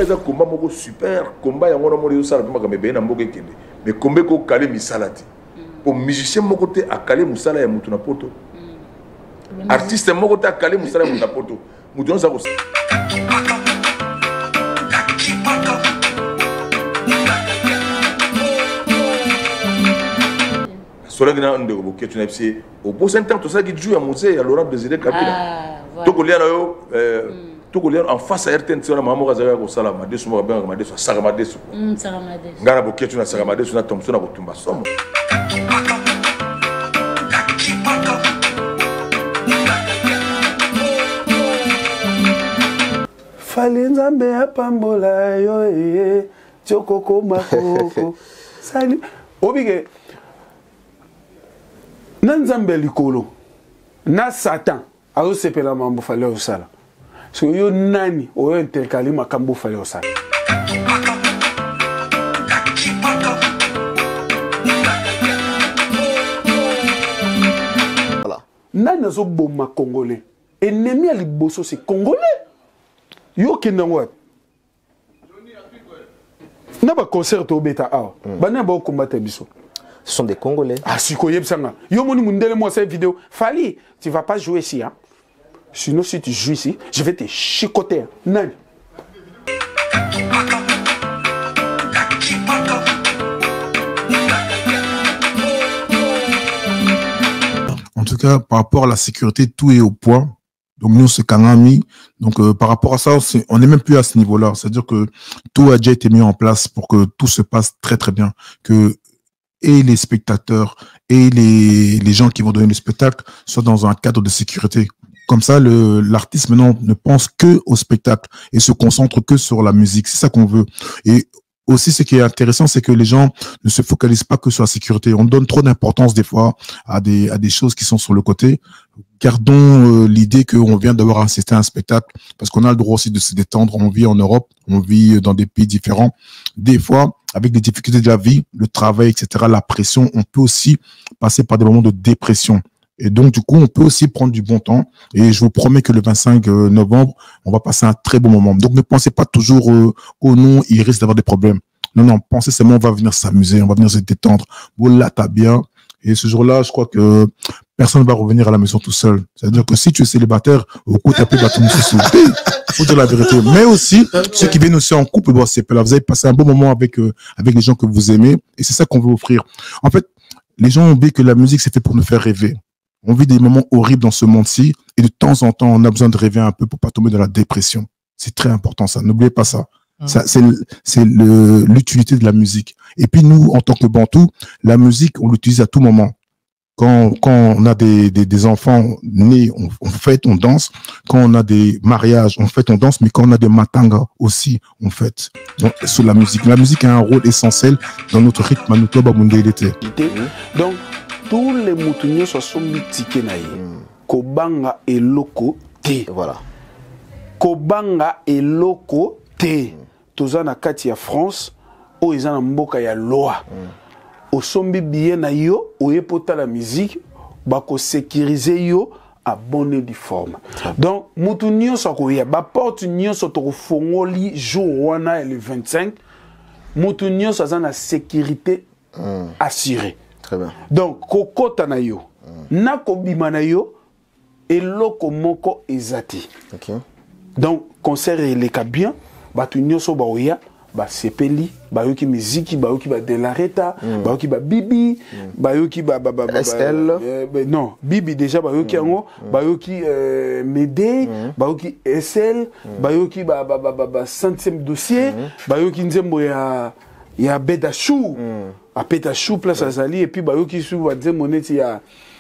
ils ont combat moko super combat ya ngona mori usala pamba kambe na mboka kende mais combat ko kale misalati pour musicien moko te akale musala ya mutu na poto artiste moko te akale musala ya mutu na poto mutu on sa ko Solagina ndeko boké tu n'as au beau temps tout ça qui joue à musée à Laurent Désiré Kabila to ko liana yo to ko liana en face à RTN tsona mama kaza ko sala madesu mo benga madesu saka madesu ngana boké tu na saka madesu na Thompson na ko tumba somo Fali nzambe ya pambola yo chokoko makoko sali obige Nanzambe likolo na Satan ayo sepela mambo fale osala so yo nani oyo intercali makambo fale osala voilà nani zo bomba congolais ennemi à liboso c'est congolais yo kinangwa na ba concert au beta awa bana ba combattre biso. Ce sont des Congolais. Ah, si tu as cette vidéo, Fali, tu ne vas pas jouer ici. Hein? Sinon, si tu joues ici, je vais te chicoter. Hein? Non. En tout cas, par rapport à la sécurité, tout est au point. Donc, nous, c'est Kanami. Donc, par rapport à ça, on n'est même plus à ce niveau-là. C'est-à-dire que tout a déjà été mis en place pour que tout se passe très, très bien. Que et les spectateurs et les gens qui vont donner le spectacle soient dans un cadre de sécurité. Comme ça, l'artiste maintenant ne pense que au spectacle et se concentre que sur la musique. C'est ça qu'on veut. Et aussi, ce qui est intéressant, c'est que les gens ne se focalisent pas que sur la sécurité. On donne trop d'importance des fois à des choses qui sont sur le côté. Gardons l'idée qu'on vient d'avoir assisté à un spectacle parce qu'on a le droit aussi de se détendre. On vit en Europe, on vit dans des pays différents. Des fois, avec les difficultés de la vie, le travail, etc., la pression, on peut aussi passer par des moments de dépression. Et donc, du coup, on peut aussi prendre du bon temps. Et je vous promets que le 25 novembre, on va passer un très bon moment. Donc, ne pensez pas toujours oh non, il risque d'avoir des problèmes. Non, non, pensez seulement on va venir s'amuser, on va venir se détendre. Bon, là, t'as bien. Et ce jour-là, je crois que personne ne va revenir à la maison tout seul. C'est-à-dire que si tu es célibataire, au coup, tu as plus d'atomes sous. Faut dire la vérité. Mais aussi, ceux qui viennent aussi en couple, bon, c'est pas là. Vous avez passé un bon moment avec les gens que vous aimez. Et c'est ça qu'on veut offrir. En fait, les gens ont oublié que la musique, c'est fait pour nous faire rêver. On vit des moments horribles dans ce monde-ci. Et de temps en temps, on a besoin de rêver un peu pour pas tomber dans la dépression. C'est très important, ça. N'oubliez pas ça. Ça, c'est l'utilité de la musique. Et puis nous, en tant que Bantou, la musique, on l'utilise à tout moment. Quand on a des enfants nés, on fête, on danse. Quand on a des mariages, on fête, on danse. Mais quand on a des matangas aussi, on fête. Donc, sur la musique a un rôle essentiel dans notre rythme à notre l'été. Donc, tous les moutoniers sont mythiques. Kobanga et loko te. Voilà. Kobanga et loko te. Toza na kati ya France o eza na mboka ya loi osombi bien na yo oyepota la musique bako sécuriser yo à bonne du forme. Donc mutu nyonso akoya ba porte nyonso to fongoli jour wana le 25 mutu nyonso aza na sécurité assurée. Très bien. Donc kokota na yo na kobima na yo eloko moko ezati. OK. Donc concert eleka bien batu nyonso baoya ba sepeli bayoki muziki bayoki ba Delareta bayoki ba Bibi bayoki ba SL non Bibi déjà bayoki yango bayoki Médé bayoki SL bayoki ba 5e dossier bayoki nzembo ya Bedachou a Petachou place azali et puis bayoki sou ba nzembo neti ya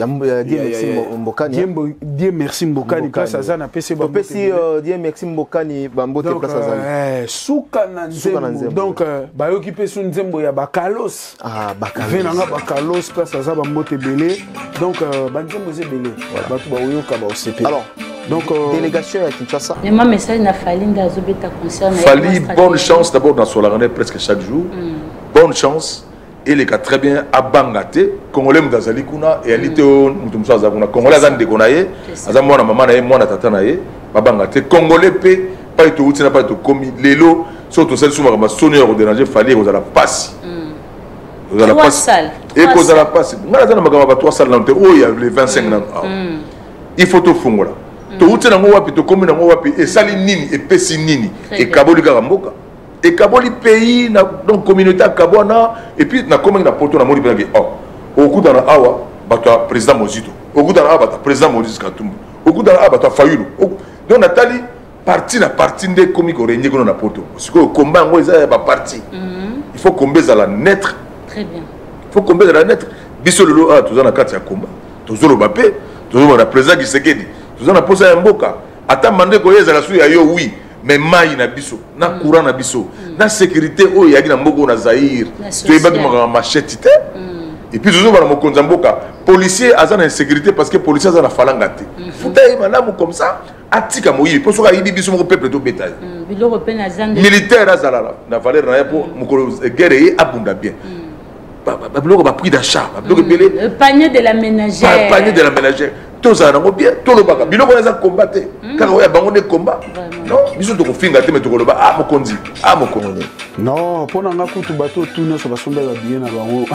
Dieu merci Mbokani place azana PC ba PC Dieu merci Mbokani bambote place azali souka na nzembo donc bayoki pe sou nzembo ya Bakalos venanga Bakalos place azaba bambote belé donc ba nzembo ze belé batu ba oyoka ba OCP. Alors donc délégation à Kinshasa. Mais moi message na Fali ndazo beta concert na Fali bonne chance d'abord dans Solarane presque chaque jour. Bonne chance. Et les cas très bien à Bangaté, Congolais Mdazali Kuna et Alito Mutumsa Congolais Azan de Konaye, Azamona Maman et Mona Tatanaye, Babangate, Congolais P, pas être outil n'a pas être commis l'élo surtout celle souvent ma sonneur au déranger fallait aux à la passe aux à la passe et aux à la passe ngala za na magamba 3 salles dans oh il y a les 25 ans il faut tout fungola to outil na ngo wapi to commis na ngo wapi et sali nini et pesi nini et kaboli garamboka et kaboli pays na donc communauté kabona et puis na comment na poto na moni bien oh au coup dans awa bato président Mozito au coup dans awa bato président Maurice Katumbi au coup dans awa bato Fayulu donc Nathalie parti na parti de comique au régner na poto parce que combat ngo ça ba parti il faut combattre à la naître très bien il faut combattre à la naître biso lelo a tous na carte ya combat tous le bapé tous le président qui sekedi tous na posa ya mboka ata mande ko yeza la su ya yo oui mais mai na biso na courant na biso na sécurité o yaki na mboka na Zaïre tu es baki ma machette té et puis toujours dans mon konzamboka policier azan insécurité parce que policier azan falanga té futai malamu comme ça atika moyi pour soka yibi biso mo peuple to bétail biloko pe na zande militaire azala na valeur na yapo mukolo guerre yi abunda bien ba biloko ba prix d'achat ba biloko belé le panier de la ménagère panier de la ménagère tous ça nango bien tout le baka biloko za combattre car oya bango ne combat non biso to ko finga te mais to ko loba mokonzi non pona nga kutu bato tuna so basombela bien na bango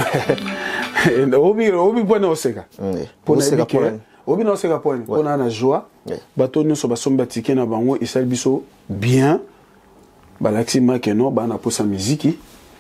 obi pona oseka pona oseka obi na oseka pona na joie bato nyonso basomba ticket na bango esali biso bien balaxi makeno bana posa muziki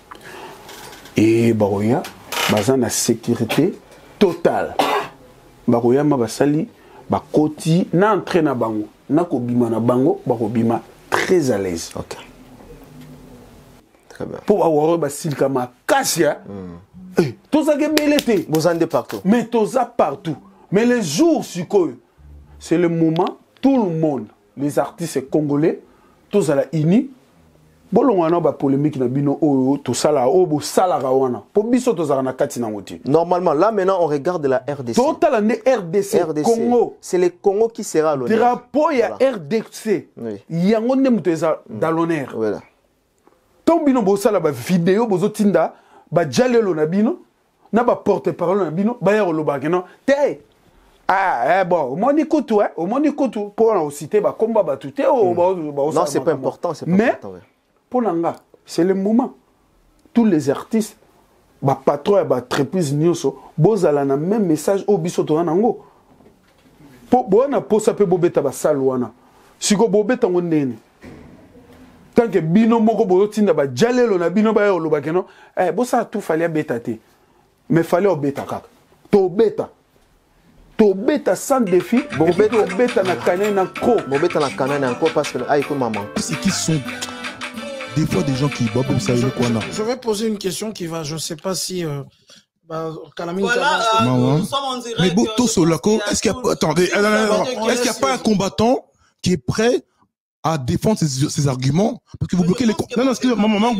et baroya baza na sécurité totale baroya ma basali bakoti na entraîne na bango na kobima na bango bakobima très à l'aise. OK. Très bien. Pour avoir basilika makasia tout ça que belete vous en de partout mais tout ça partout mais les jours c'est le moment tout le monde les artistes congolais tous à la ini bolongana ba polémique na bino o to sala o bo sala rawana po biso to zara na kati na ngoti. Normalement là maintenant on regarde la RDC. Total année RDC Congo. C'est le Congo qui sera l'honneur. Drapeau ya RDC. Yango ne muteza dans l'honneur. Voilà. Ton bino bo sala ba vidéo bozo tinda ba jalelo na bino na ba porte-parole na bino ba yaro loba keno te. Ah bon, moni kutu au moni kutu pour la cité ba combat ba tout non, c'est pas important, c'est pas important. Pour l'anga, c'est le moment. Tous les artistes, bah patron et bah entreprise nyoso, bozala na même message au biso to nango. Po bona po ça peut bobeta ba salwana. Siko bobeta ngonene. Tant que bino moko botinda ba jalelo na bino ba yo lo bakeno, bo ça tout fallait beta te. Mais fallait obeta kaka. To beta. To beta sans défi, bobeta beta na kanai na ko. Bobeta na kanai na ko parce que ay ko maman. C'est qui sont des fois des gens qui je vais poser une question qui va, je ne sais pas si Voilà, nous sommes en direct. Mais Boto Solako, est-ce qu'il y a, attendez, est-ce qu'il n'y a pas un combattant qui est prêt à défendre ses arguments? Parce que vous bloquez les... Non, non, excusez-moi, Maman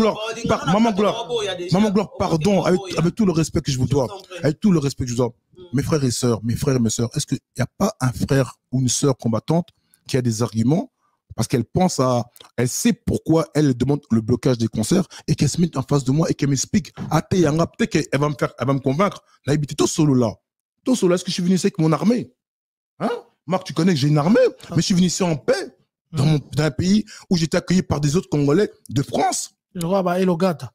Gloire, pardon, avec tout le respect que je vous dois, avec tout le respect que je vous dois, mes frères et sœurs, est-ce qu'il n'y a pas un frère ou une sœur combattante qui a des arguments parce qu'elle pense à... Elle sait pourquoi elle demande le blocage des concerts et qu'elle se met en face de moi et qu'elle m'explique. Ah, peut-être qu'elle va me convaincre. Là, il tout solo là. Tout solo là, est-ce que je suis venu ici avec mon armée? Hein? Marc, tu connais que j'ai une armée, mais je suis venu ici en paix dans un pays où j'étais accueilli par des autres Congolais de France. Le roi, bah, Elogata.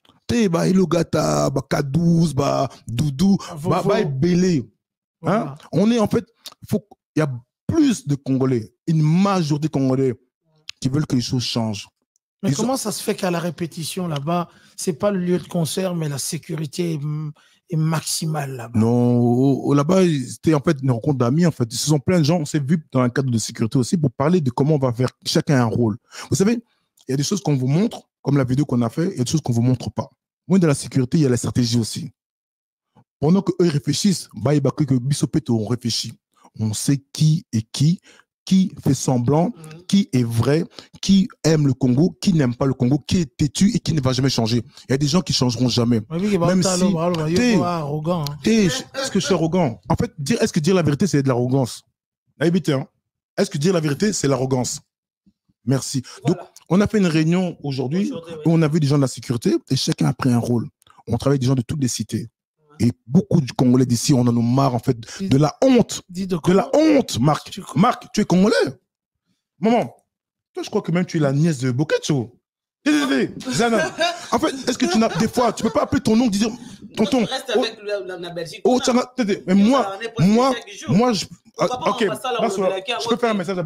Elogata, bah, K12, bah, Doudou, bah, Belé. Hein? On est en fait, il y a plus de Congolais, une majorité de Congolais qui veulent que les choses changent. Mais comment ça se fait qu'à la répétition là-bas, c'est pas le lieu de concert, mais la sécurité est maximale là-bas? Non, là-bas, c'était en fait une rencontre d'amis. En fait, ce sont plein de gens. On s'est vu dans un cadre de sécurité aussi pour parler de comment on va faire chacun un rôle. Vous savez, il y a des choses qu'on vous montre, comme la vidéo qu'on a fait, il y a des choses qu'on vous montre pas. Moi, dans la sécurité, il y a la stratégie aussi. Pendant qu'eux réfléchissent, que Bissopeto, on réfléchit. On sait qui est qui fait semblant, qui est vrai, qui aime le Congo, qui n'aime pas le Congo, qui est têtu et qui ne va jamais changer. Il y a des gens qui ne changeront jamais. Même si arrogant. Est-ce que je suis arrogant? En fait, est-ce que dire la vérité, c'est de l'arrogance? Est-ce que dire la vérité, c'est l'arrogance? Merci. Voilà. Donc, on a fait une réunion aujourd'hui où on a vu des gens de la sécurité et chacun a pris un rôle. On travaille avec des gens de toutes les cités. Et beaucoup de Congolais d'ici, on en a marre, en fait, de la honte. De la honte, Marc. Marc, tu es Congolais. Maman, Toi, je crois que même tu es la nièce de Bokecho. Zana. En fait, est-ce que tu n'as des fois, tu peux pas appeler ton nom, dire tonton. Reste avec la Belgique. Oh, mais moi, je. Ok, je peux faire un message.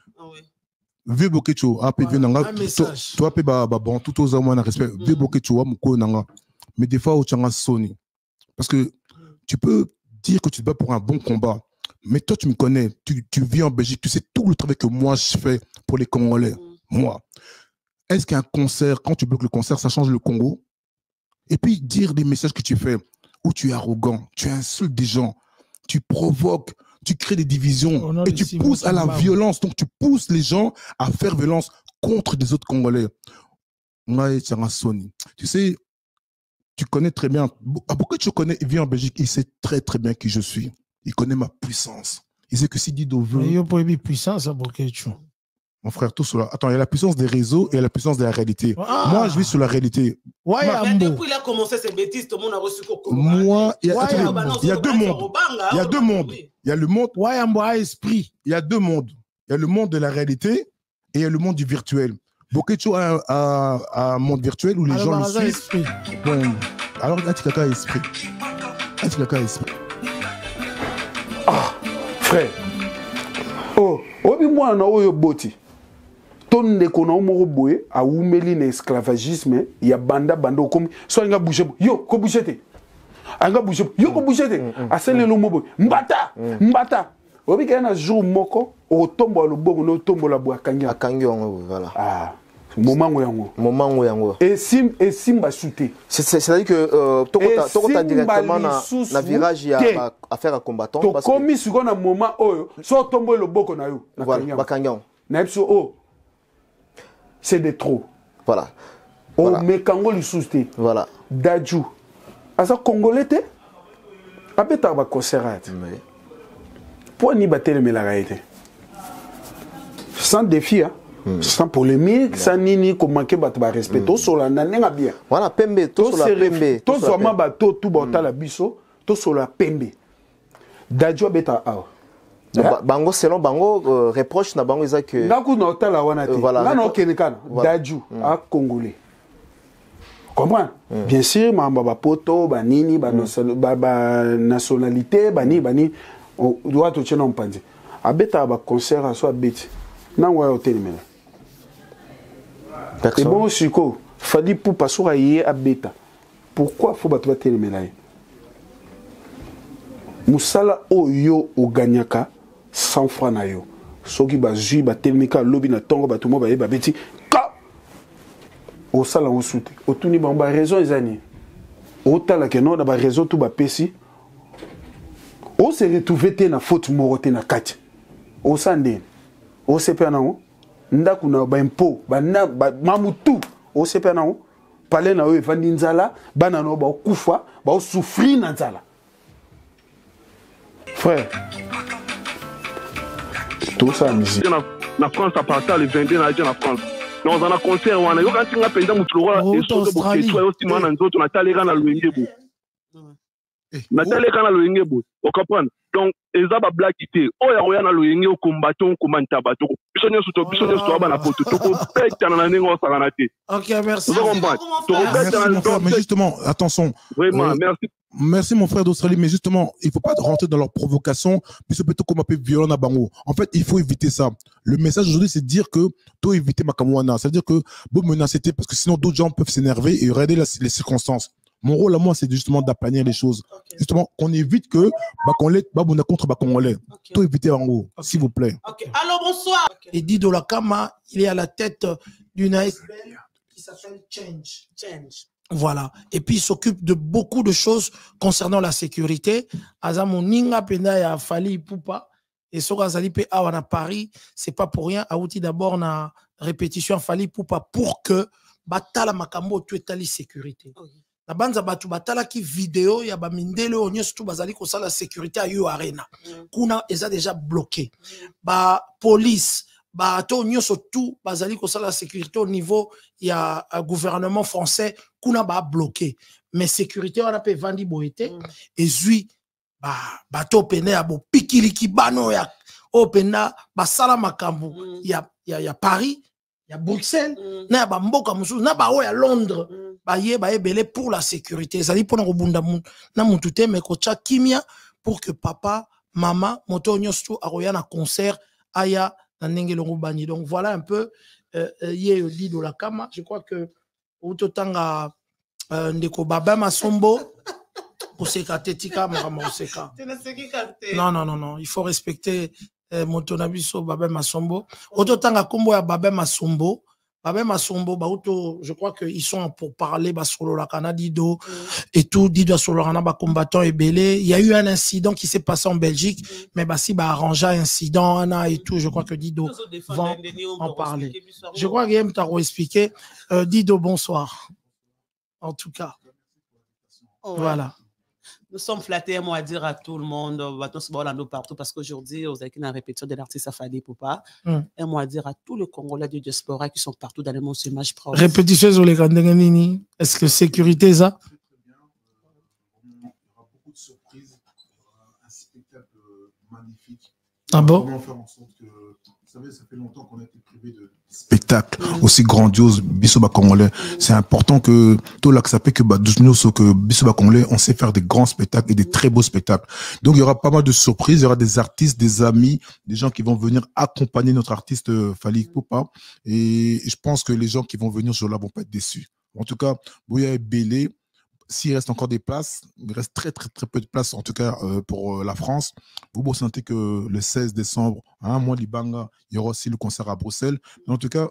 Vieux Bokecho, toi, bon, tout aux hommes, on a respect. Vieux Bokecho, mais des fois, au Tchanga Sony. Parce que tu peux dire que tu te bats pour un bon combat, mais toi, tu me connais, tu vis en Belgique, tu sais tout le travail que moi, je fais pour les Congolais. Moi. Est-ce qu'un concert, quand tu bloques le concert, ça change le Congo? Et puis dire des messages que tu fais, où tu es arrogant, tu insultes des gens, tu provoques, tu crées des divisions et tu pousses à la violence. Donc tu pousses les gens à faire violence contre des autres Congolais. Moi, Sony, tu sais, tu connais très bien, pourquoi tu connais, il vit en Belgique, il sait très très bien qui je suis. Il connaît ma puissance. Il sait que si Dido veut... Il y a une puissance à Bokecho. Mon frère, tout cela. Attends, il y a la puissance des réseaux et la puissance de la réalité. Moi, je vis sur la réalité. Mais depuis il a commencé ces bêtises, tout le monde a reçu quoi. Moi, il y a deux mondes. Il y a deux mondes. Il y a le monde. Esprit. Il y a deux mondes. Il y a le monde de la réalité et il y a le monde du virtuel. Bokecho a un monde virtuel où les gens le suivent. Bon, alors, Atikaka esprit. Atikaka esprit. Ah, frère. Oh, obi moi na oyo boti. Ton de kono moko boye a umeli na esclavagisme ya banda comme so nga bouger yo ko bouger te. Anga bouger yo ko bouger te. Asele lo mobo mbata. Obi kana jour moko o tombo lo bongo no tombo la boa kanga. Akangi voilà. Ah. Moment yango. Et simba shooté. C'est-à-dire que tokota directement na virage ya affaire à combattant parce que comme si on a moment oyo so tombo le boko na yo na kanya. Na epso oh. C'est de trop. Voilà. Oh mais kango li shooté. Voilà. Daju. Asa congolais te? Abeta ba concert. Pour ni battre mais la réalité. Sans défi hein. Sans polémique, sans nini, comment que bat ba respect, tout sur la nanenga bien. Voilà, pembe, tout sur la pembe. Tout sur ma bateau, tout bota la biso, tout sur la pembe. Dadjo beta a. Bango selon bango reproche na bango isa que. Ngaku na otala wana te. Là na okenekana. Dadjo a congolais. Comprends? Bien sûr, ma baba poto, ba nini, ba nationalité, ba ni, on doit tout tient en panzi. Abeta ba concert à soit bête. Na wa otelemela. Et bon, Siko, Fali pour passer à bêta. Pourquoi faut battre télémélaye? Moussala oyo o gagnaka 100 francs na yo. Soki bazui ba télémika lobby na tongo ba tumo ba yeba beti. Ka! O sala o soute. O tuni ba raison ezani. O tala ke non na ba raison tout ba pesi. O se retrouver te na faute morote na kati. O sande. O sepe na o. Ndaku na ba impo ba na ba mamutu o sepe na o pale na o evandi nzala bana no ba kufa ba souffrir na nzala frère tout ça musique na France à partir le 22 na en France dans un concert wana yo quand nga penda mutulwa et sodo boketwa yo simana nzoto na taleka na lwengebo na taleka na lwengebo o comprendre donc eza ba black ité oya oya na loyenge o combattant komanta bato biso nyoso to ba na poto to ko peta na ningo sakana te. OK, merci. Mais justement, attention. Vraiment, merci. Merci mon frère d'Australie, mais justement, il faut pas rentrer dans leur provocation, puis c'est plutôt comme un peu violent à Bango. En fait, il faut éviter ça. Le message aujourd'hui, c'est de dire que tu dois éviter Makamouana. C'est-à-dire que vous menacez parce que sinon d'autres gens peuvent s'énerver et regarder les circonstances. Mon rôle à moi, c'est justement d'aplanir les choses. Okay. Justement, qu'on évite que Babouna contre Congolais. Okay. Tout éviter en haut, okay. S'il vous plaît. Okay. Alors, bonsoir. Et Dido Lakama, il est à la tête d'une ASBL qui s'appelle Change. Voilà. Et puis, il s'occupe de beaucoup de choses concernant la sécurité. Azamo Ninga Penda ya Fali Poupa. Et Sorazali Pe Awana Paris, c'est pas pour rien. Aouti d'abord na répétition Fali Poupa pour que Batala Makambo tu étali sécurité. Okay. Na banza batu batala ki vidéo ya ba mindele onyo surtout bazali ko sala sécurité à yo arena kuna eza déjà bloqué ba police ba to onyo surtout bazali ko sala sécurité au niveau ya gouvernement français kuna ba bloqué mais sécurité on a pe vandi boité et zui ba to pene ya bo pikiliki bano ya opena ba sala makambo ya Paris il y a Bruxelles, il y a Mboka Moussou, il y a Londres, il y a belé pour la sécurité. Ça dit pour nous bunda na mutute mais kocha kimia pour que papa, maman, moto nyostu aroya na concert aya na ndenge longo bani. Donc voilà un peu yé dit de la kama. Je crois que autotanga ndeko baba masombo oseka tetika mama oseka. Non, il faut respecter Motonabiso Babé Masombo. Auto tanga kombo ya Babé Masombo. Babé Masombo, je crois qu'ils sont pour parler sur la Canadido et tout, Dido sur le Ranaba combattant et belé. Il y a eu un incident qui s'est passé en Belgique, mais si arrangé un incident, Anna et tout, je crois que Dido va en parler. Je crois que Guillaume t'a expliqué. Dido, bonsoir. En tout cas. Voilà. Nous sommes flattés, moi, à dire à tout le monde, partout, parce qu'aujourd'hui, vous avez une répétition de l'artiste Afadi Poupa. Et moi, à dire à tous les Congolais de diaspora qui sont partout dans le monde sur Image Pro. Répétition sur les Kandenganini. Est-ce que sécurité, ça? Il y aura beaucoup de surprises. Un spectacle magnifique. Ah bon? Comment faire en sorte que. Vous savez, ça fait longtemps qu'on a été privé de spectacles aussi grandioses, Bissoba Congolais. C'est important que tout l'accepter que Bissoba Congolais, on sait faire des grands spectacles et des très beaux spectacles. Donc il y aura pas mal de surprises, il y aura des artistes, des amis, des gens qui vont venir accompagner notre artiste Fally Ipupa. Et je pense que les gens qui vont venir sur là vont pas être déçus. En tout cas, Bouya et Bélé, s'il reste encore des places, il reste très peu de places, en tout cas pour la France. Vous sentez que le 16 décembre, à un mois d'Ibanga, il y aura aussi le concert à Bruxelles. Mais en tout cas,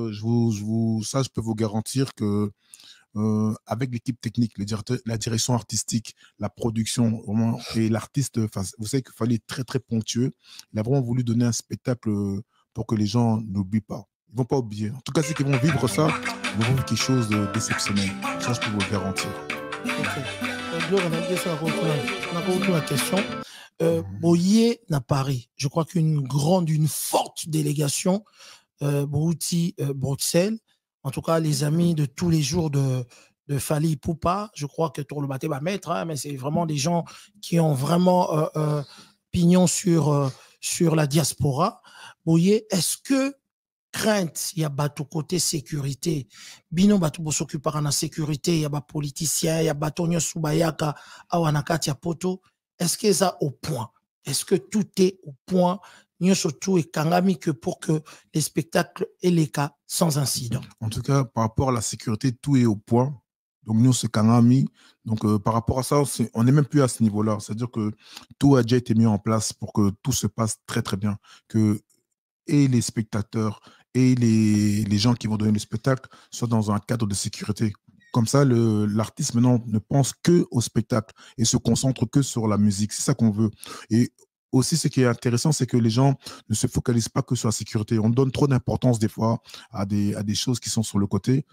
je peux vous garantir que avec l'équipe technique, la direction artistique, la production et l'artiste, vous savez qu'il fallait être très ponctueux. Il a vraiment voulu donner un spectacle pour que les gens n'oublient pas. Ils ne vont pas oublier. En tout cas, ceux qui vont vivre ça, ils vont vivre quelque chose d'exceptionnel. Ça, je peux vous le garantir. La question. Boyer na Paris, je crois une forte délégation Brouti Bruxelles. En tout cas, les amis de tous les jours de Fally Ipupa, je crois que tout le bateau va mettre, mais c'est vraiment des gens qui ont vraiment pignon sur la diaspora. Boyer, est-ce que crainte, il y a bateau côté sécurité, bino bateau pour s'occuper de la sécurité, il y a des politiciens, il y a bateau Subayaka, Awanakati poto. Est-ce que ça au point? Est-ce que tout est au point? Surtout et Kangami que pour que les spectacles aient les cas sans incident. En tout cas, par rapport à la sécurité, tout est au point. Donc nous, c'est Kangami. Donc par rapport à ça, on n'est même plus à ce niveau-là. C'est-à-dire que tout a déjà été mis en place pour que tout se passe très bien. Que et les spectateurs et les gens qui vont donner le spectacle soient dans un cadre de sécurité. Comme ça, l'artiste maintenant ne pense que au spectacle et se concentre que sur la musique. C'est ça qu'on veut. Et aussi, ce qui est intéressant, c'est que les gens ne se focalisent pas que sur la sécurité. On donne trop d'importance des fois à des choses qui sont sur le côté.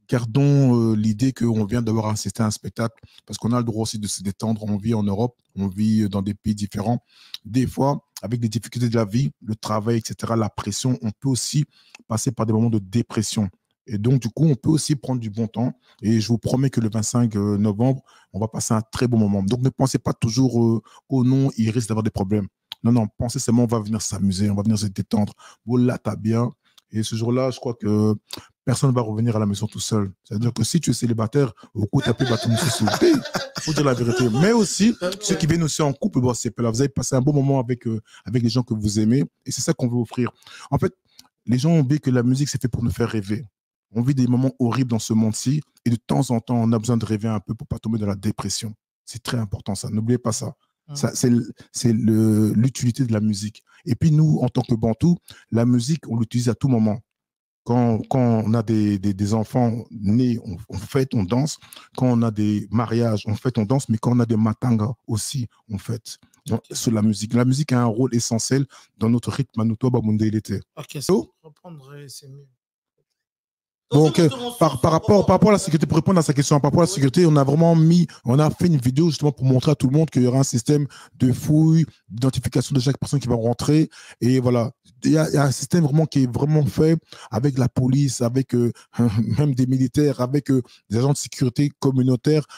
Gardons l'idée qu'on vient d'avoir assisté à un spectacle parce qu'on a le droit aussi de se détendre. On vit en Europe, on vit dans des pays différents. Des fois, avec les difficultés de la vie, le travail, etc., la pression, on peut aussi passer par des moments de dépression. Et donc, du coup, on peut aussi prendre du bon temps. Et je vous promets que le 25 novembre, on va passer un très bon moment. Donc, ne pensez pas toujours oh non, il risque d'avoir des problèmes. Non, pensez seulement on va venir s'amuser, on va venir se détendre. Voilà, t'as bien. Et ce jour-là, je crois que personne ne va revenir à la maison tout seul. C'est-à-dire que si tu es célibataire, au coup, tu as pu battre une société. Il faut dire la vérité. Mais aussi, ceux qui viennent aussi en couple, c'est pas là. Vous avez passé un bon moment avec les gens que vous aimez. Et c'est ça qu'on veut offrir. En fait, les gens ont oublié que la musique, c'est fait pour nous faire rêver. On vit des moments horribles dans ce monde-ci. Et de temps en temps, on a besoin de rêver un peu pour ne pas tomber dans la dépression. C'est très important, ça. N'oubliez pas ça. Ça, c'est l'utilité de la musique. Et puis nous, en tant que Bantou, la musique, on l'utilise à tout moment. Quand on a des enfants nés, on fête, on danse. Quand on a des mariages, on fête, on danse. Mais quand on a des matangas aussi, on fête. Donc, sur la musique. La musique a un rôle essentiel dans notre rythme à nous, l'été. Ok, ça reprendre, c'est mieux. Donc, par rapport à la sécurité, pour répondre à sa question, par rapport à la sécurité, on a fait une vidéo justement pour montrer à tout le monde qu'il y aura un système de fouille, d'identification de chaque personne qui va rentrer. Et voilà, il y a un système vraiment qui est vraiment fait avec la police, avec même des militaires, avec des agents de sécurité communautaires où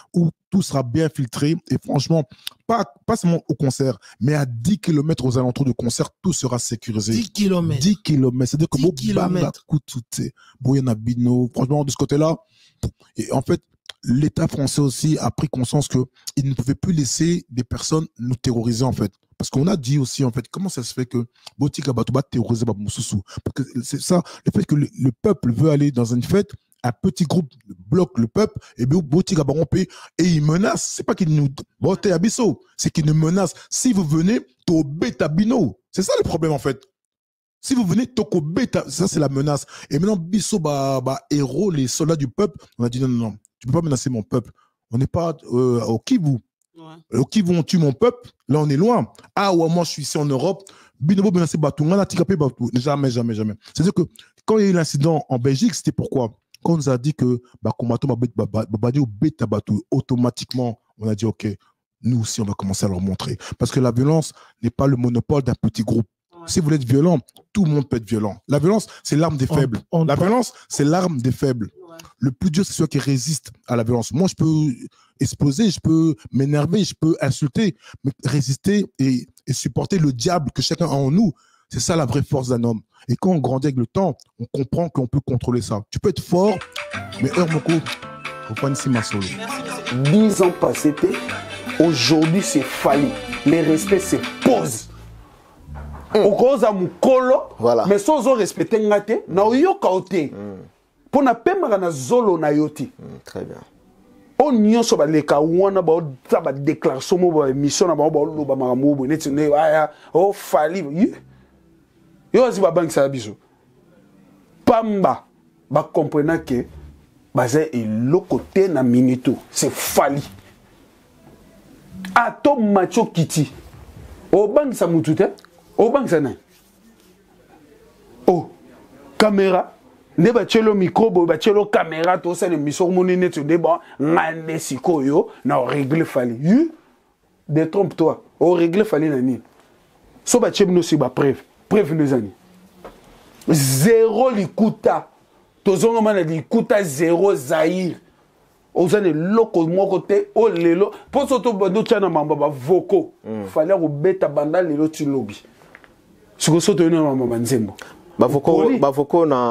tout sera bien filtré. Et franchement, pas seulement au concert, mais à 10 km aux alentours du concert, tout sera sécurisé. 10 km. 10 km. C'est-à-dire que 10 km. Franchement, de ce côté-là, et en fait, l'État français aussi a pris conscience qu'il ne pouvait plus laisser des personnes nous terroriser, en fait. Parce qu'on a dit aussi, en fait, comment ça se fait que Botika Batouba terroriser Baboussoussou? Parce que c'est ça, le fait que le peuple veut aller dans une fête, un petit groupe bloque le peuple, et bien Botika Barompé, et il menace. C'est pas qu'il nous botte à Bisso, c'est qu'il nous menace. Si vous venez, to beta bino. C'est ça le problème, en fait. Si vous venez, toko beta, ça c'est la menace. Et maintenant, Bisso, héros, les soldats du peuple, on a dit non, non, non, tu peux pas menacer mon peuple. On n'est pas au Kivu. Ouais. Au Kivu, on tue mon peuple. Là, on est loin. Ah, ouais, moi, je suis ici en Europe. Binobo menacer Batou. On a ticapé Batou. Jamais, jamais, jamais. C'est-à-dire que quand il y a eu l'incident en Belgique, c'était pourquoi? Quand on nous a dit que Bakumato Babadi ou Beta Batou, automatiquement, on a dit, OK, nous aussi, on va commencer à leur montrer. Parce que la violence n'est pas le monopole d'un petit groupe. Ouais. Si vous voulez être violent, tout le monde peut être violent. La violence, c'est l'arme des faibles. La violence, c'est l'arme des faibles. Ouais. Le plus dur, c'est celui qui résiste à la violence. Moi, je peux exploser, je peux m'énerver, je peux insulter, mais résister et supporter le diable que chacun a en nous, c'est ça la vraie force d'un homme. Et quand on grandit avec le temps, on comprend qu'on peut contrôler ça. Tu peux être fort, mais Moko, faut pas ici ma solo. 10 ans passés, aujourd'hui c'est fallu. Les respects se posent. Au cause à Moukolo, mais sans respecter Ngate, na oyokaote. Pour na pemba na zolo na yoti. Très bien. On nyon so ba leka wana ba ta ba déclaration mo ba mission na ba lo ba maramubo netune aya o fali yo asi ba bank sa biso pamba ba comprendre que bazé et le côté na minito c'est fali ato macho kiti o bank sa mutute o bank sa na o caméra ne bachelo micro bo bachelo caméra to ça l'émission monene tu débat ngane sikoyo na régler fali de trompe-toi o régler fali nani so bachebno si ba preuve les amis zéro likuta to zonga mana likuta zéro zaïr ozane loko moko te o lelo poso to bando tchana mamba ba voko fallait robeta banda lelo ti lobby siko so to na mamba nzembo bavoko na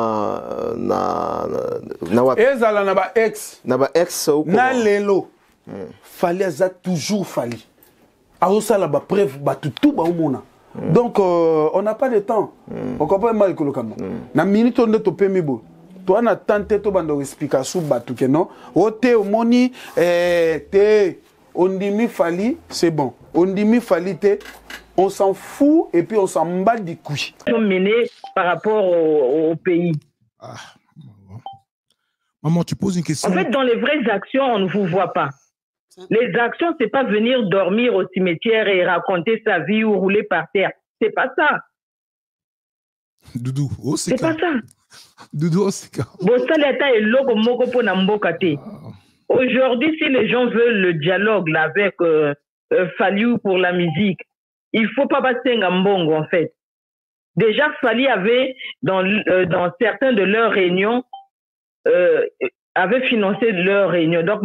wapi ezala na ba ex na lelo fallait aza toujours fali aosala ba preuve ba tout ba omona donc on n'a pas de temps on comprend mal que le canon na minute on est au pemibo toi na tenté to bando explication batu que non o te omoni te on dimi fali c'est bon on dimi fali te on s'en fout et puis on s'en bat du cou. Menés par rapport au pays. Ah. Maman, tu poses une question. En fait, dans les vraies actions, on ne vous voit pas. Les actions, c'est pas venir dormir au cimetière et raconter sa vie ou rouler par terre. C'est pas ça. Doudou, c'est pas ça. Doudou, c'est ça. Aujourd'hui, si les gens veulent le dialogue là, avec Faliou pour la musique, il ne faut pas passer un mbongo, en fait. Déjà, Fali avait, dans certains de leurs réunions, avait financé leurs réunions. Donc,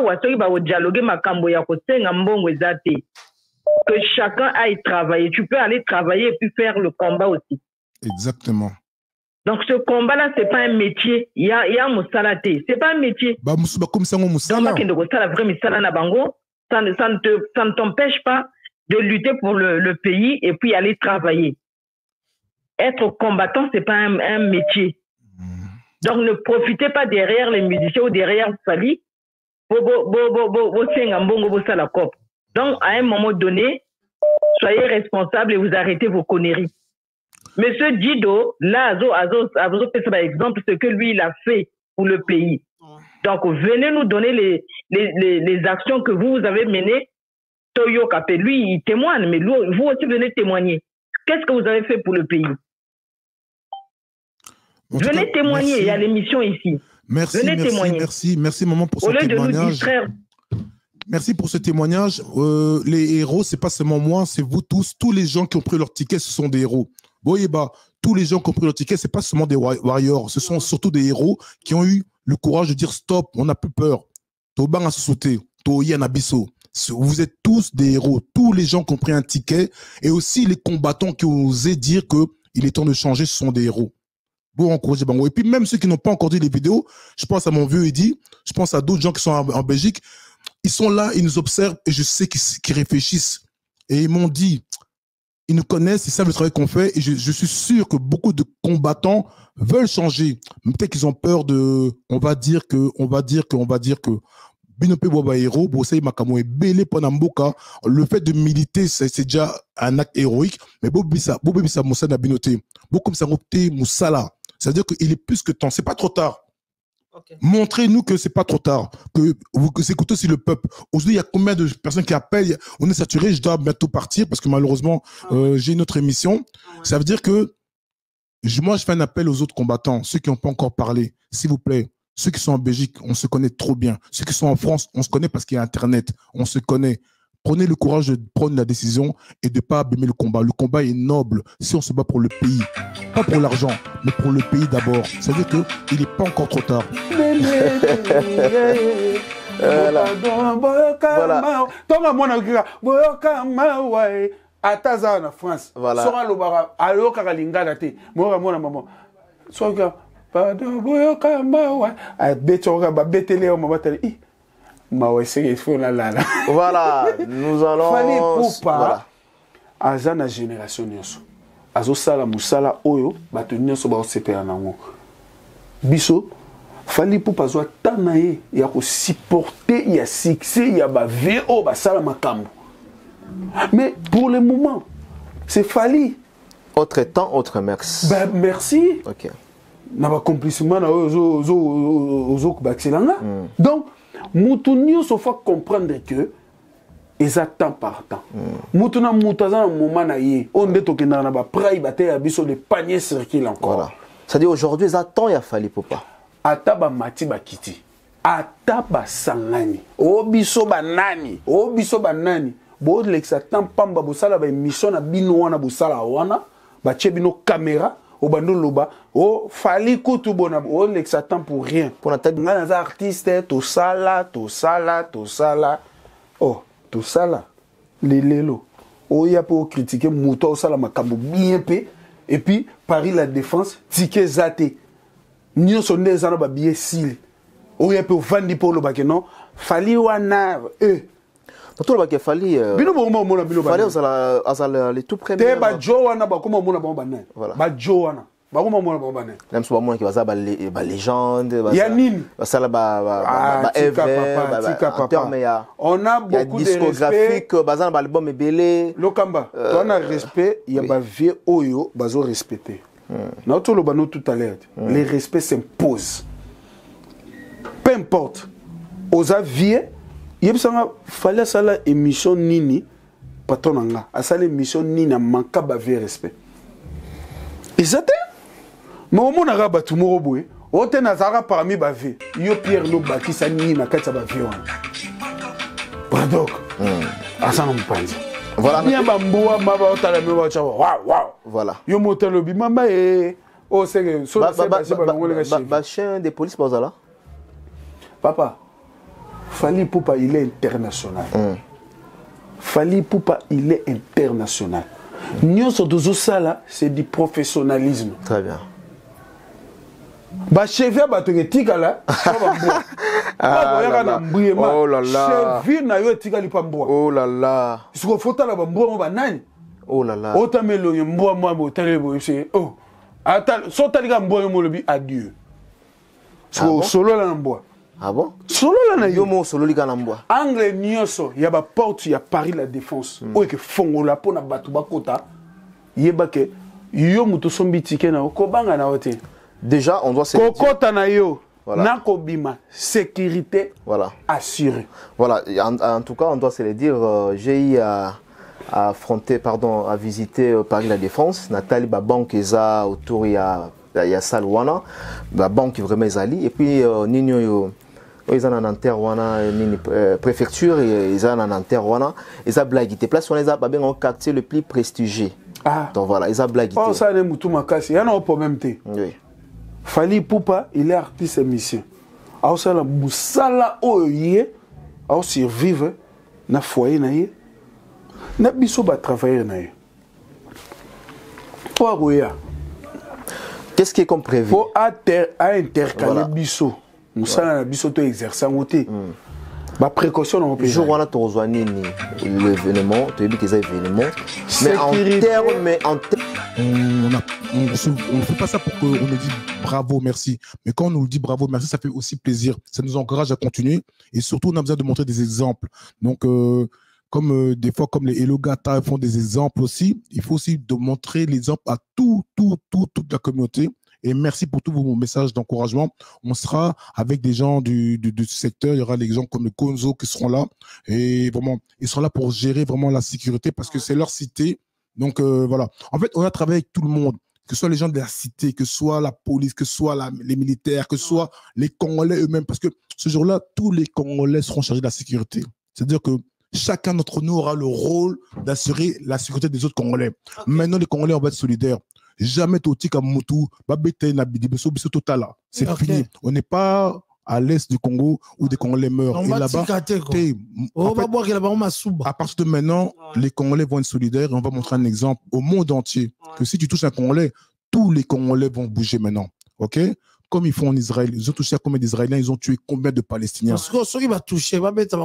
que chacun aille travailler. Tu peux aller travailler et puis faire le combat aussi. Exactement. Donc, ce combat-là, ce n'est pas un métier. Il y a un moussalaté. Ce n'est pas un métier. Ça ne t'empêche pas de lutter pour le pays et puis aller travailler. Être combattant, ce n'est pas un métier. Donc, ne profitez pas derrière les musiciens ou derrière Fali. Donc, à un moment donné, soyez responsable et vous arrêtez vos conneries. Monsieur Dido, là, par exemple, ce que lui, il a fait pour le pays. Donc, venez nous donner les actions que vous avez menées. Toyo Kapé, lui, il témoigne, mais vous aussi venez témoigner. Qu'est-ce que vous avez fait pour le pays? Venez témoigner, il y a l'émission ici. Merci, venez témoigner. Merci maman pour ce témoignage. Au lieu de nous distraire. Merci pour ce témoignage. Les héros, c'est pas seulement moi, c'est vous tous. Tous les gens qui ont pris leur ticket, ce sont des héros. Voyez, tous les gens qui ont pris leur ticket, c'est pas seulement des warriors, ce sont surtout des héros qui ont eu le courage de dire stop, on n'a plus peur. Toban a sauté. Toya Nabiso. Vous êtes tous des héros. Tous les gens qui ont pris un ticket et aussi les combattants qui ont osé dire qu'il est temps de changer, ce sont des héros. Bon, encourager Bango. Et puis même ceux qui n'ont pas encore dit les vidéos, je pense à mon vieux Eddy, je pense à d'autres gens qui sont en Belgique, ils sont là, ils nous observent et je sais qu'ils réfléchissent. Et ils m'ont dit, ils nous connaissent, ils savent le travail qu'on fait et je suis sûr que beaucoup de combattants veulent changer. Mais peut-être qu'ils ont peur de, on va dire que Binope Boba Héros, Bosei Makamo et Bélé Ponamboka, le fait de militer, c'est déjà un acte héroïque, mais Bobisa Moussa Nabinote, beaucoup ça Moussala. C'est-à-dire qu'il est plus que temps, c'est pas trop tard. Okay. Montrez-nous que c'est pas trop tard, que vous écoutez aussi le peuple. Aujourd'hui, il y a combien de personnes qui appellent, on est saturé, je dois bientôt partir parce que malheureusement, j'ai une autre émission. Ça veut dire que moi, je fais un appel aux autres combattants, ceux qui n'ont pas encore parlé, s'il vous plaît. Ceux qui sont en Belgique, on se connaît trop bien. Ceux qui sont en France, on se connaît parce qu'il y a Internet. On se connaît. Prenez le courage de prendre la décision et de ne pas abîmer le combat. Le combat est noble si on se bat pour le pays. Pas pour l'argent, mais pour le pays d'abord. C'est-à-dire qu'il n'est pas encore trop tard. Voilà, nous allons. Fallait Poupa, Azana génération nyonso. Azo sala musala oyo, bato nyonso ba osepela nango. Biso, Fallait Poupa zo tanaye ya ko supporter ya succès ya ba VO ba sala makambo. Mais pour le moment, c'est Fallait. Autre temps, autre merci. Bah, merci. OK. Na ba complissement na ozo bakselanga. Donc mutu nyonso faut comprendre que eza temps par temps. Mutu na mutaza na moment na ye on nde tokenda na ba prai ba te ya biso le panier circule encore. Voilà. C'est-à-dire aujourd'hui eza temps ya Fallait Poupa. Ata ba mati ba kiti. Ata ba sangani. O biso ba nani. Bo lexa temps pamba bo sala ba émission na bino wana bo sala wana ba tie bino caméra. Au bando loba, oh Fallait kutu bona, oh l'exatant pour rien. Pour la tête, les artistes, tout ça là, oh tout ça là, les lélo. Oh y a pour critiquer mouton ça là makambo bien pe, et puis Paris la défense, ticket zate. Nyo sonde zana ba bien sil. Oh y a pour vendre pour le bac non, Fallait wana Tout le bac Fallait. Bino bon mon bino Fallait aux les tout premiers. Te ba Joana ba comment mon bon bané. Ba Joana. Ba comment mon bané. Même si mon qui va ça ba légende. Yanine. Ba ça là ba on a beaucoup de discographique bazan ba album belé. Lokamba. On a respect, il y a ba vieux oyo bazo respecter. Na tout le bano tout à l'heure. Les respects s'imposent. Peu importe. Aux avieux Yebsanga Fallait sala émission nini patonanga asala émission nini na manka ba vie respect. Ezate mais au mona raba tumoro boy ote na zara parmi ba vie yo Pierre Loba ki sa nini na kati ba vie wana. Bradok asana mpanzi. Voilà. Bien ba mboa maba otala me wa chawa. Wow. Voilà. Yo motelo bi mama o sege so ba chien de police bazala. Papa Fallait Poupa, il est international. Fallait Poupa, il est international. Nyonso dozo sala, c'est du professionnalisme. Très bien. Ba chevia ba tika la, oh là là. Chevia na yo tika li pamboa. Oh là là. Siko fota la bamboa mo ba nani? Oh là là. Otamelo mboa mo bo telebo c'est oh. Ata so talika mboa mo lobi adieu. So solo la mboa. Ah bon? Solo la na yo mo solo lika na mboa. Angle nyonso ya ba porte ya Paris la défense. O ke fongola pona batu bakota. Yeba ke yo muto sombi ticket na ko banga na wote. Déjà, on doit se kokota na yo. Voilà. Nakobima, sécurité assurée. Voilà, en tout cas, on doit se le dire, j'ai eu à affronter, pardon, à visiter Paris la Défense. Nathalie Banque eza autour il y a Salwana, la banque vraiment ezali et puis Nino ils ont un interwana une préfecture ils ont un interwana ils ont blagué place on les a pas bien en quartier le plus prestigieux. Donc voilà, ils ont blagué. Oh ça ne mutu makasi, il y a un problème té. Oui. Fallait Poupa, il est artiste émission. Alors ça la musala oye à survivre na foyer na ye na biso ba travailler na ye pour aboya. Qu'est-ce qui est comme prévu? Pour intercaler biso. Nous sommes biso to exercer en côté. Ba précaution on peut. Jour on a rejoigné l'événement, tu as dit que c'est événement. Mais en termes on ne fait pas ça pour qu'on nous dise bravo, merci. Mais quand on nous dit bravo, merci, ça fait aussi plaisir. Ça nous encourage à continuer. Et surtout, on a besoin de montrer des exemples. Donc, comme des fois, comme les Hello Gata font des exemples aussi, il faut aussi de montrer l'exemple à toute la communauté. Et merci pour tous vos messages d'encouragement. On sera avec des gens du secteur. Il y aura des gens comme le Konzo qui seront là. Et vraiment, ils seront là pour gérer vraiment la sécurité parce que c'est leur cité. Donc, voilà. En fait, on a travaillé avec tout le monde, que ce soit les gens de la cité, que ce soit la police, que ce soit les militaires, que ce soit les Congolais eux-mêmes. Parce que ce jour-là, tous les Congolais seront chargés de la sécurité. C'est-à-dire que chacun d'entre nous aura le rôle d'assurer la sécurité des autres Congolais. Okay. Maintenant, les Congolais, on va être solidaires. Jamais Toti Kamutu, Babete Nabidi, Beso Totala. C'est fini. On n'est pas à l'est du Congo où des Congolais meurent. Et là-bas, à partir de maintenant, les Congolais vont être solidaires et on va montrer un exemple au monde entier que si tu touches un Congolais, tous les Congolais vont bouger maintenant. Ok? Comme ils font en Israël, ils ont touché combien d'Israéliens, ils ont tué combien de Palestiniens? Ce qui va toucher,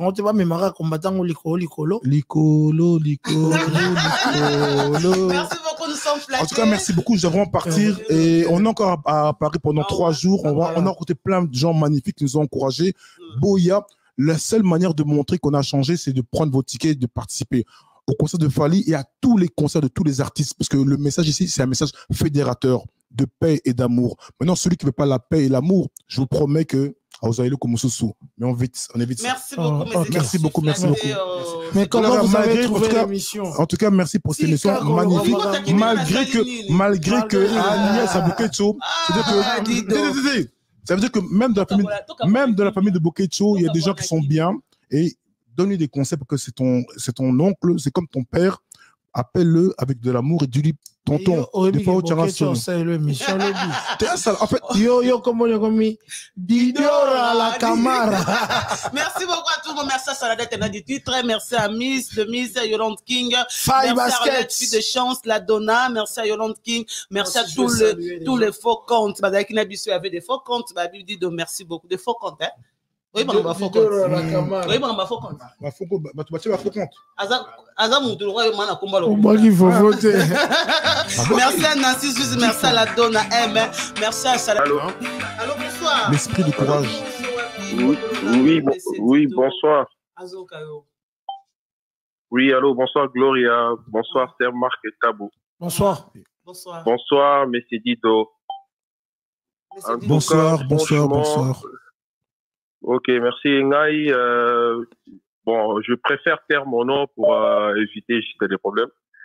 En tout cas, merci beaucoup. Nous allons partir et on est encore à Paris pendant 3 jours. On a rencontré plein de gens magnifiques qui nous ont encouragés. Boya, la seule manière de montrer qu'on a changé, c'est de prendre vos tickets et de participer au concert de Fally et à tous les concerts de tous les artistes. Parce que le message ici, c'est un message fédérateur de paix et d'amour. Maintenant, celui qui ne veut pas la paix et l'amour, je vous promets que vous allez le comme sous. Mais on évite ça. Merci beaucoup. Merci beaucoup. Mais comment vous avez trouvé l'émission? En tout cas, merci pour cette émission magnifique. Malgré que Agnès a Bokecho, ça veut dire que même dans la famille de Bokecho, il y a des gens qui sont bien et donne-lui des conseils parce que c'est ton oncle, c'est comme ton père. Appelle-le avec de l'amour et dis-lui tonton. Des fois, tu as en fait, la Camara. Merci beaucoup à tout le monde. Merci à Saladette Naditi. Très merci à Miss Yolande King. Five merci à Let's de Chance, la Donna. Merci à Yolande King. Merci à tous les faux comptes. Madame Kinabisu avait des faux comptes. Merci beaucoup. Des faux comptes, hein? Oui, mais on va faux compte. Oui, mais on va faux compte. Merci à Nancy Suisse, merci à la Donna M, merci à Salah. Allô, bonsoir. L'esprit de courage. Oui, bonsoir. Oui, allô, bonsoir Gloria, bonsoir Serre Marc et Tabou. Bonsoir. Bonsoir, Messie Dido. Bonsoir. Ok, merci Ngaï. Bon, je préfère taire mon nom pour éviter des problèmes.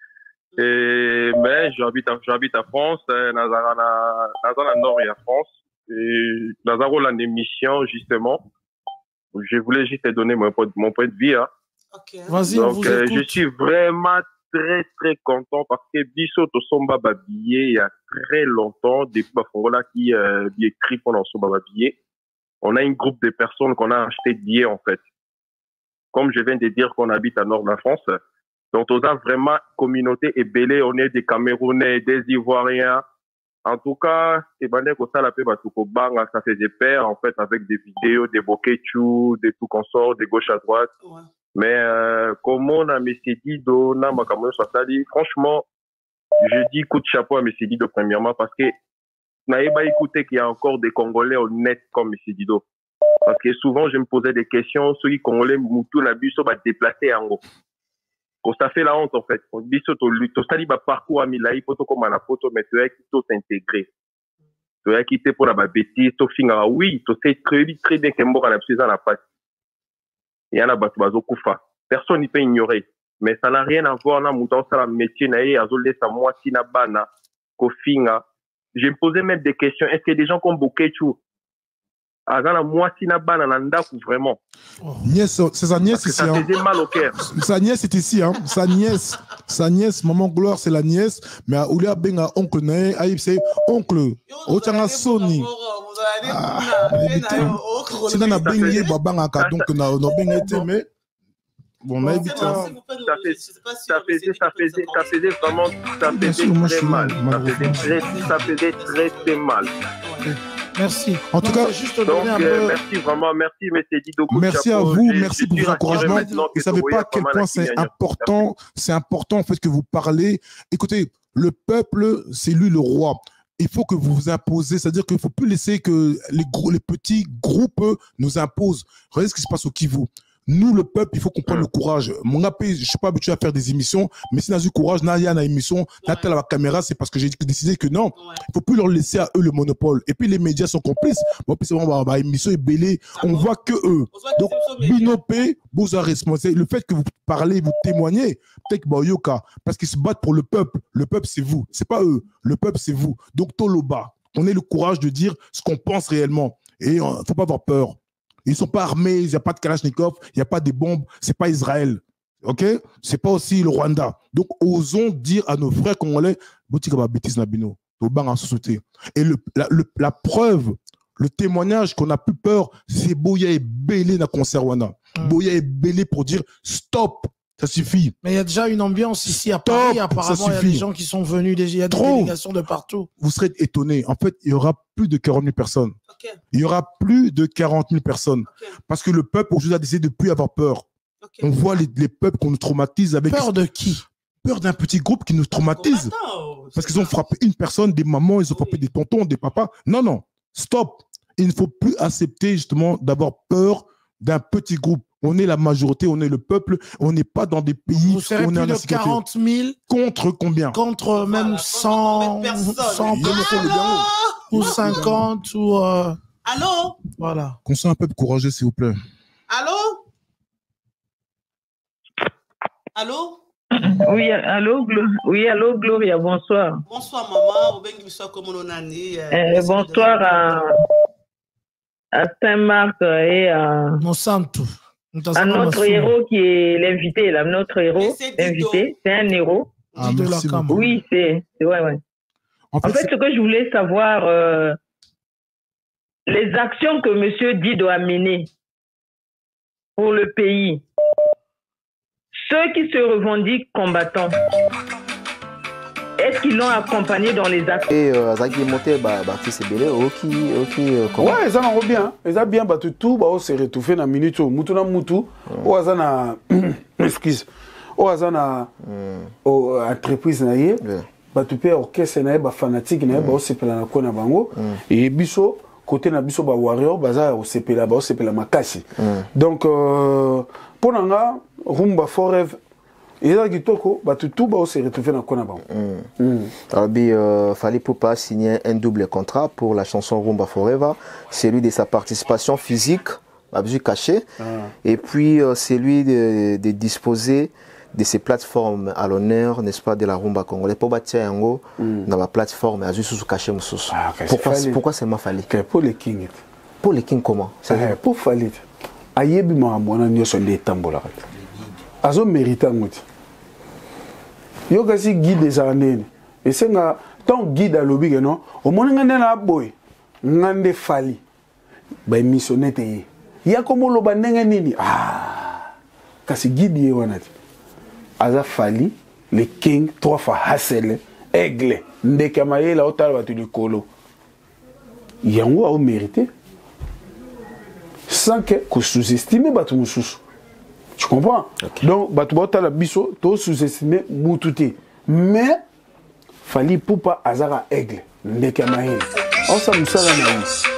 Mais j'habite à France, dans Nord et à France. Et dans une émission, justement, je voulais juste te donner mon point de vue. Hein. Okay. Vas-y, donc, je suis vraiment très, très content parce que Bisso Tosomba Babillet, il y a très longtemps, depuis Bafongola qui écrit pendant Somba Babillet. On a un groupe de personnes qu'on a acheté billets, en fait. Comme je viens de dire qu'on habite à nord de la France, donc on a vraiment communauté ébélée, on est des Camerounais, des Ivoiriens. En tout cas, ça faisait peur, en fait, avec des vidéos, des bokechou, des tout consorts, de gauche à droite. Ouais. Mais comme on a Messie Dido, franchement, je dis coup de chapeau à Messie Dido premièrement parce que n'avez pas écouté qu'il y a encore des Congolais honnêtes comme M. Dido. Parce que souvent, je me posais des questions, ceux qui Congolais, Moutou, Nabuso, va déplacer en gros. Ça fait la honte, en fait. Biso, to sali ba parcours à Milaï, poto comme à la photo, mais tu as quitté s'intégrer. Tu as quitté pour la bêtise, to finga, oui, tu sais très bien que mort à la prise dans la patte. Il y en a battu bazo koufa. Personne n'y peut ignorer. Mais ça n'a rien à voir, na mouton, ça la métier, na yé, azolé, sa moitié, na bana, ko finga. Je me posais même des questions. Est-ce que des gens comme Bokechou, à la moitié n'a pas vraiment. Nièce, c'est sa nièce ici. Ça faisait mal au cœur. Sa nièce est ici, hein. Sa nièce, maman Gloire, c'est la nièce. Mais à Oulia Benga, oncle Nae, Aïb, c'est oncle. Otanga Sony. C'est dans la baignée, babangaka, donc on a bien été, mais bon, on a évité. Ça faisait vraiment, ça faisait très mal. Ça faisait très mal. Merci. En tout cas, merci vraiment, merci M. Didoko. Merci à vous, merci pour vos encouragements. Vous ne savez pas à quel point c'est important en fait que vous parlez. Écoutez, le peuple, c'est lui le roi. Il faut que vous vous imposez, c'est-à-dire qu'il ne faut plus laisser que les petits groupes nous imposent. Regardez ce qui se passe au Kivu. Nous, le peuple, il faut qu'on prenne le courage. Mon appel, je ne suis pas habitué à faire des émissions, mais si on a du courage, il y a une émission, la caméra, c'est parce que j'ai décidé que non, il ne faut plus leur laisser à eux le monopole. Et puis les médias sont complices. Bon, puis c'est bon, l'émission est bêlée, on voit que eux. Donc, Binopé, vous avez responsable. Le fait que vous parlez, vous témoignez, peut-être que Yoka, parce qu'ils se battent pour le peuple. Le peuple, c'est vous. C'est pas eux. Le peuple, c'est vous. Donc, Toloba, on ait le courage de dire ce qu'on pense réellement. Et il ne faut pas avoir peur. Ils ne sont pas armés, il n'y a pas de Kalachnikov, il n'y a pas de bombes, ce n'est pas Israël. Ok? Ce n'est pas aussi le Rwanda. Donc, osons dire à nos frères congolais, et la preuve, le témoignage qu'on n'a plus peur, c'est Boya et Bélé dans le concert Rwanda. Boya et Bélé pour dire stop, ça suffit. Mais il y a déjà une ambiance ici à Paris, apparemment, il y a des gens qui sont venus, il y a des délégations de partout. Vous serez étonnés. En fait, il y aura plus de 40 000 personnes. Okay. Il y aura plus de 40 000 personnes. Okay. Parce que le peuple, aujourd'hui, a décidé de ne plus avoir peur. Okay. On voit les peuples qu'on nous traumatise avec... Peur de qui? Peur d'un petit groupe qui nous traumatise. Parce qu'ils ont frappé une personne, des mamans, ils ont frappé des tontons, des papas. Non, non. Stop. Il ne faut plus accepter, justement, d'avoir peur d'un petit groupe. On est la majorité, on est le peuple, on n'est pas dans des pays où on est en insécurité. 40 000 contre combien? Contre même 100 ou 50 ou... Allô? Voilà. Qu'on soit un peu courageux, s'il vous plaît. Allô? Allô? Oui, allô, Gloria, bonsoir. Bonsoir, maman. Bonsoir à Saint-Marc et à... Monsanto. À notre héros qui est l'invité, là, notre héros, l'invité, c'est un héros. Ah, oui, c'est ouais. En fait, ce que je voulais savoir, les actions que M. Dido a menées pour le pays, ceux qui se revendiquent combattants, est-ce qu'ils l'ont accompagné dans les actes? Et Zaki Moté, Baptiste Ebele, ouais, ils en ont bien. Ils ont bien battu tout, ils se retrouvé dans la minute. Moutuna Moutou, ils ont excuse, ils ont entreprise, battu pe orchestre, fanatique, ils se pela na kona bango. Et biso, côté na biso, warrior, baza se pela makasi. Donc, pour nanga, Rumba Forever. Et là, tout se retrouvé dans le Fally Ipupa a signé un double contrat pour la chanson Rumba Forever, celui de sa participation physique, la musique cachée, et puis celui de disposer de ces plateformes à l'honneur, n'est-ce pas, de la rumba congolaise. Pour bâtir Yango, dans la plateforme, il y a juste caché Moussous. Pourquoi c'est ma Fally? Pour les kings. Pour les kings, comment? Pour Fally. Ayebi Mahamona, nous sommes des tambours. Azo mérita ngoti. Yo kasi guide des années. Et c'est nga ton guide à lobby non. Au moins ngande na boy. Ngande Fally. Ba missionné te. Ya komo loba ndenge nini? Ah. Kasi guide ye wanati. Aza Fally, le king 3 fois Hassel, aigle, ndekamaye la otala batu likolo. Yango a mérité. Sans que sous-estimer batu mususu. Tu comprends? Okay. Donc, Batouba la biso, to sous-estimé Moutouté. Mais, Fally Ipupa azara aigle, ndekamaye. On s'amuse à la